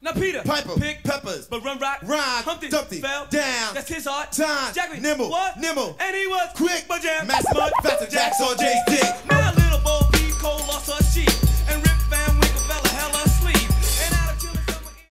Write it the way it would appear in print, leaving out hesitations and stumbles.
Now Peter, Piper, pick peppers, but run rock, rhyme, Humpty, Dumpty, fell down, that's his heart, time, Jackie, nimble, what? nimble, And he was quick, but jam, master, faster, Jack's on Jay's dick.